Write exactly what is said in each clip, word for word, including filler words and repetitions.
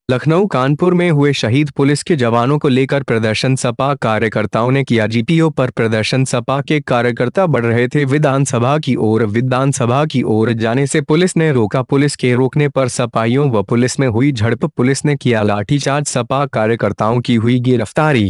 लखनऊ कानपुर में हुए शहीद पुलिस के जवानों को लेकर प्रदर्शन। सपा कार्यकर्ताओं ने किया जीपीओ पर प्रदर्शन। सपा के कार्यकर्ता बढ़ रहे थे विधानसभा की ओर। विधानसभा की ओर जाने से पुलिस ने रोका। पुलिस के रोकने पर सपाइयों व पुलिस में हुई झड़प। पुलिस ने किया लाठीचार्ज। सपा कार्यकर्ताओं की हुई गिरफ्तारी।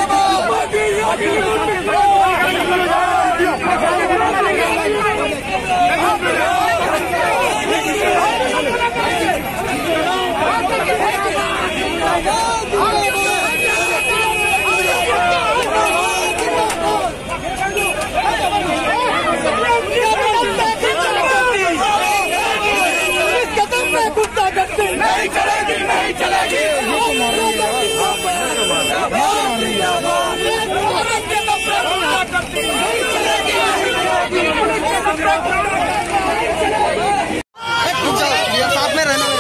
नहीं चलेगी, नहीं चलेगी। साथ में रहना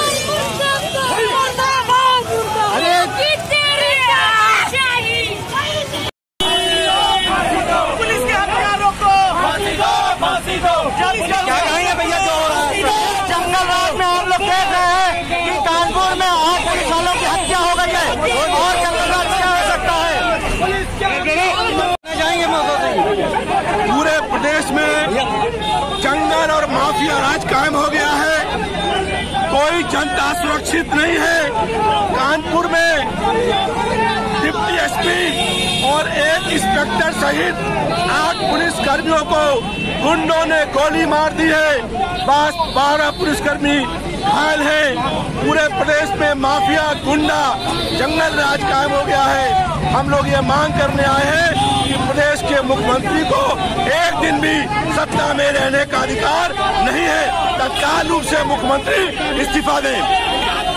पुलिस के हथियारों को फांसी दो, फांसी दो। क्या कहेंगे भैया जो हो रहा है जंगल राज में? हम लोग देख रहे हैं कि कानपुर में आठ पुलिस वालों की हत्या हो गई है और जंगल राज क्या हो सकता है? जाएंगे पूरे प्रदेश में जंगल और माफिया राज कायम हो गया है। कोई जनता सुरक्षित नहीं है। कानपुर में डिप्टी एसपी और एक इंस्पेक्टर सहित आठ पुलिस कर्मियों को गुंडों ने गोली मार दी है। बस बारह पुलिसकर्मी घायल हैं। पूरे प्रदेश में माफिया गुंडा जंगल राज कायम हो गया है। हम लोग ये मांग करने आए हैं कि प्रदेश के मुख्यमंत्री को एक दिन भी सत्ता में रहने का अधिकार नहीं है। तत्काल रूप से मुख्यमंत्री इस्तीफा दें।